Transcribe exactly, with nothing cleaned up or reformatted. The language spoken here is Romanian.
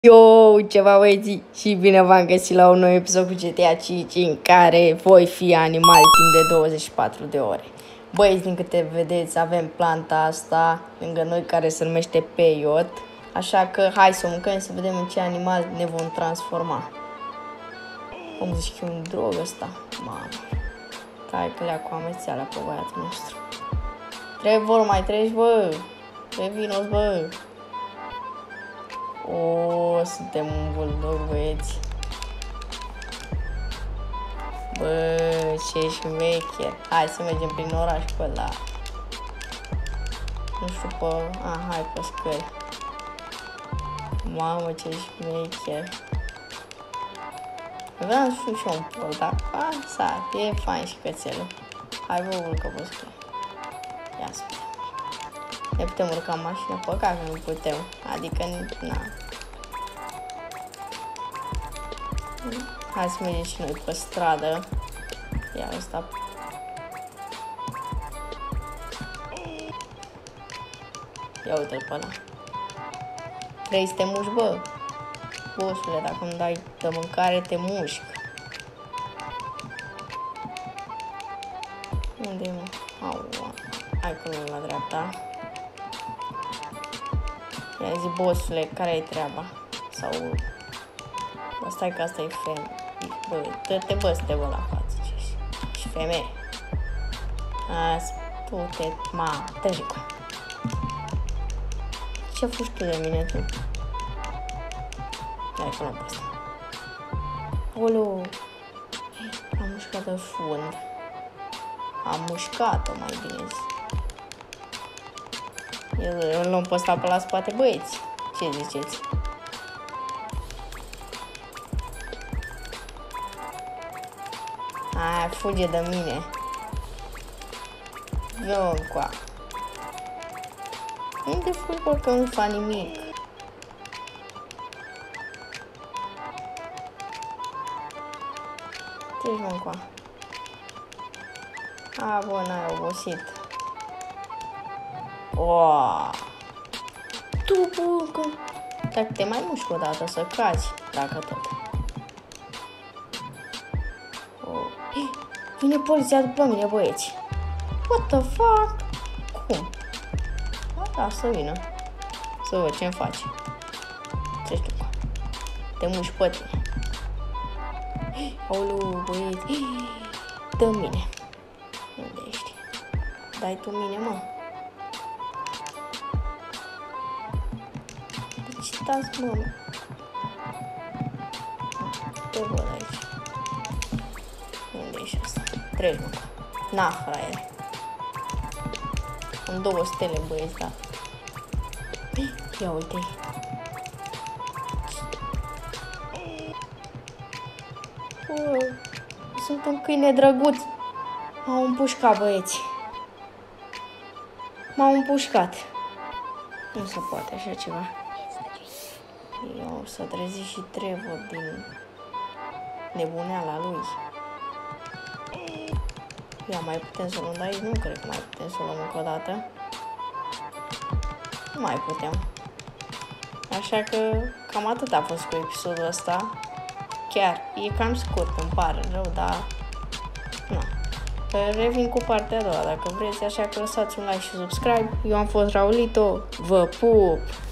Yo, ceva băieții și bine v-am găsit la un nou episod cu G T A cinci în care voi fi animal timp de douăzeci și patru de ore. Băieți, din câte vedeți, avem planta asta lângă noi care se numește Peiot, așa că hai să o mâncăm să vedem în ce animal ne vom transforma. Cum zici că e un drog ăsta? Mamă, hai că lea cu amețeala pe băiatul nostru. Trevor, mai treci, bă? Revinos, bă! O, suntem un bulldog, băieți. Bă, ce șmecher. Hai să mergem prin oraș pe ăla. Nu știu pe... A, hai pe scări. Mamă, ce șmecher. Vreau să fiu și un pol, dar asta, e fain și cățelul. Hai, vă urcă pe scări. Ia să vedem. Ne putem urca în mașină, păcat că nu putem, adică, na. Hai să mergem și noi pe stradă. Ia ăsta. Ia uite-l pe ăla. Vrei să te mușc, bă? Bossule, dacă îmi dai de mâncare, te mușc. Unde e, mă? Au, hai că nu la dreapta. I-a zis, bossule, care-i treaba? Sau... Bă, stai că asta e femeie. Bă, dă-te, bă, să te văd la față. Și femeie. Azi, tu te... Ma, trece cu. Ce fugi tu de mine, tu? Hai că nu pe asta. Olu! Am mușcat de fund. Am mușcat-o, mai bine zis. Eu îl luăm pe ăsta pe la spate, băieți. Ce ziceți? Aia, fuge de mine. Eu încoa. Unde fugi, bă, că nu fac nimic? Treci, mă, încoa. A, bă, n-ai obosit. Ooo. Tu, bă, că... Dacă te mai mușc o dată să cazi, dacă tot. Vine poliția după mine, băieți. What the fuck? Cum? Da, să vină. Să văd ce-mi face. Treci după. Te muși pe tine. Aoleu, băieți. Dă-mi mine. Unde ești? Dai tu mine, mă. Deci stați, mă. Te văd aici. Unde ești asta? Treci, mă. Na, fraier. Am două stele, băieți, da. Ia uite-i. Sunt un câine drăguț. M-au împușcat, băieți. M-au împușcat. Nu se poate așa ceva. Eu s-a trezit și Trevor din nebuneala lui. Ia, mai putem să o luăm de aici? Nu cred că mai putem să o luăm încă o dată. Nu mai putem. Așa că cam atât a fost cu episodul ăsta. Chiar, e cam scurt, îmi pare rău, dar... Nu. Revin cu partea a doua dacă vreți, așa că lăsați un like și subscribe. Eu am fost Raulito, vă pup!